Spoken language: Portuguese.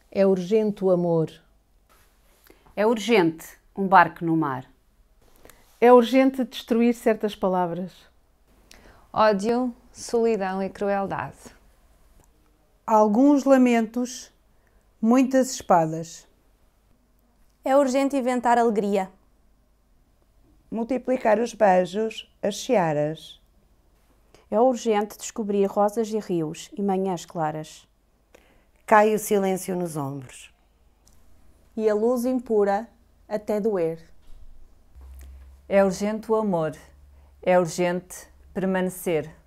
É urgente o amor. É urgente um barco no mar. É urgente destruir certas palavras. Ódio, solidão e crueldade. Alguns lamentos, muitas espadas. É urgente inventar alegria. Multiplicar os beijos, as searas. É urgente descobrir rosas e rios e manhãs claras. Cai o silêncio nos ombros. E a luz impura até doer. É urgente o amor. É urgente permanecer.